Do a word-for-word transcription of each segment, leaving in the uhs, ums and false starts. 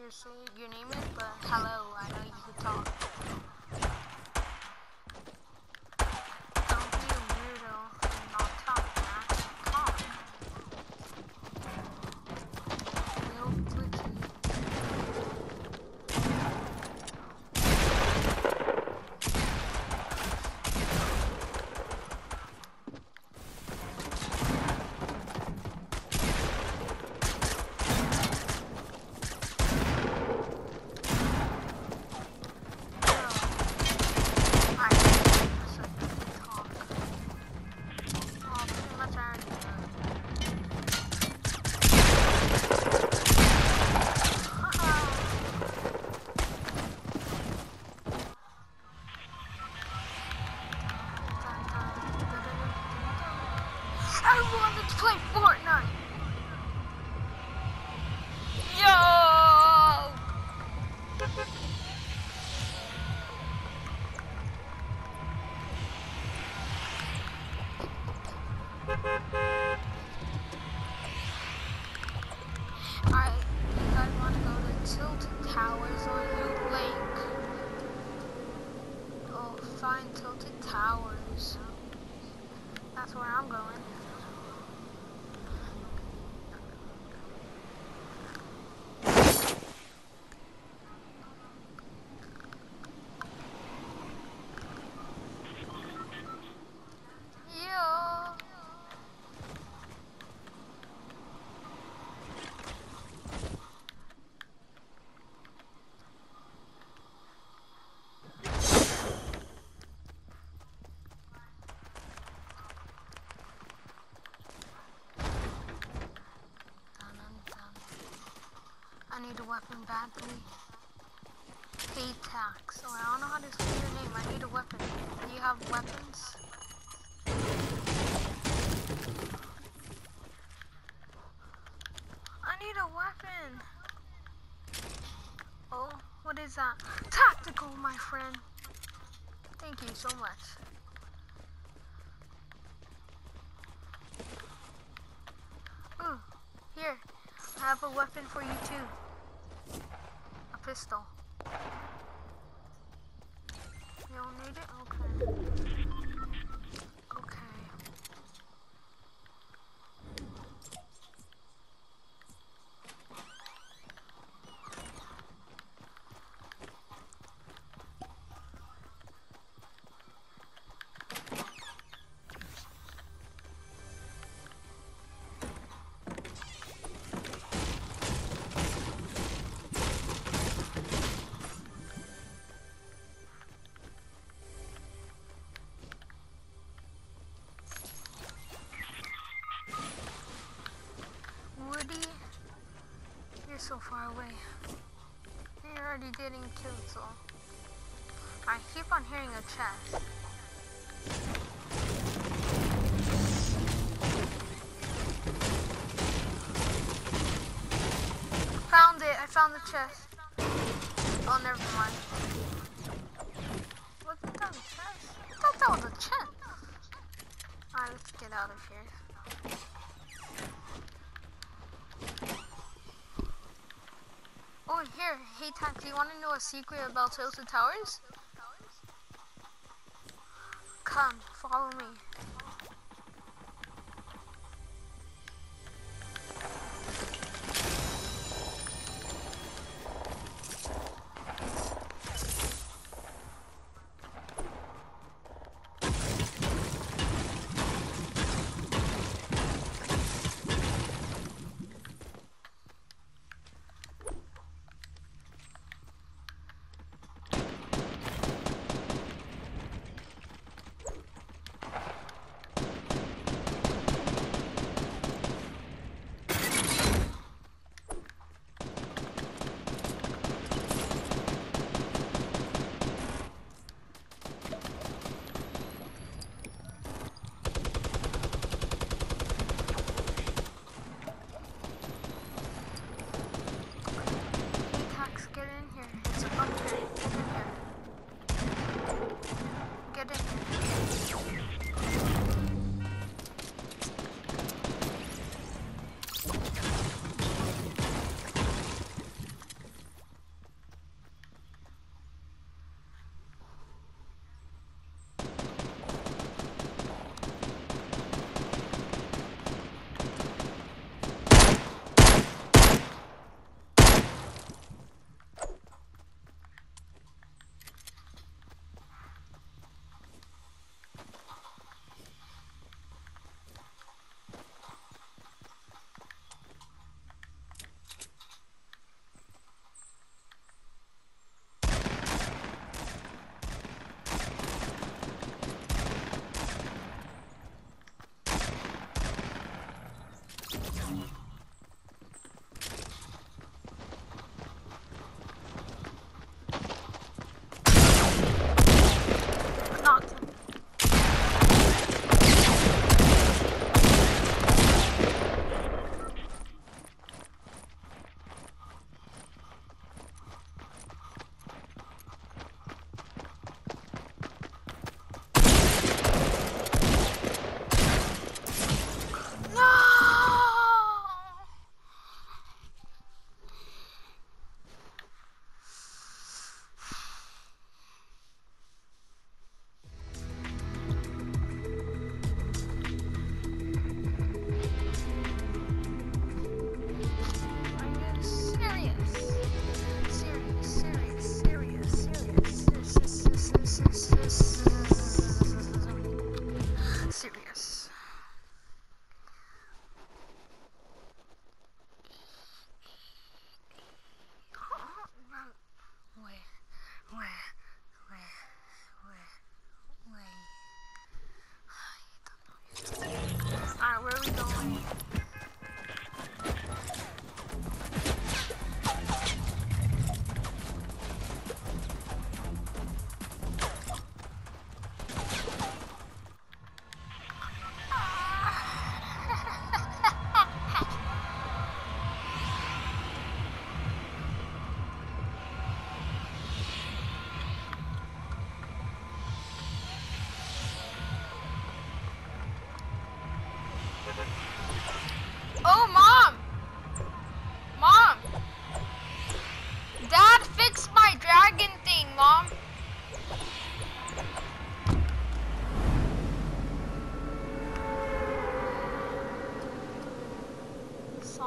to say your name is, but hello, I know you can talk. Don't be a weirdo and not talk, man. Talk. Real quickly. Everyone, let's play Fortnite! Yo! Alright, you guys want to go to Tilted Towers or Loot Lake? Oh, find Tilted Towers. That's where I'm going. I need a weapon badly. Paytax. Oh, I don't know how to say your name. I need a weapon. Do you have weapons? I need a weapon. Oh, what is that? Tactical, my friend. Thank you so much. Ooh, here. I have a weapon for you too. A pistol. You don't need it? Okay. Okay. So far away. You're already getting killed, so I keep on hearing a chest. Found it! I found the chest. Oh, never mind. Wasn't that a chest? I thought that was a chest. Alright, let's get out of here. Oh, here, hey Tack, do you want to know a secret about Tilted Towers? Come, follow me.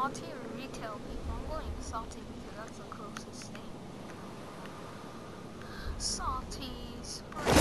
salty or retail people? I'm going salty because that's the closest thing. Salty, Sprite.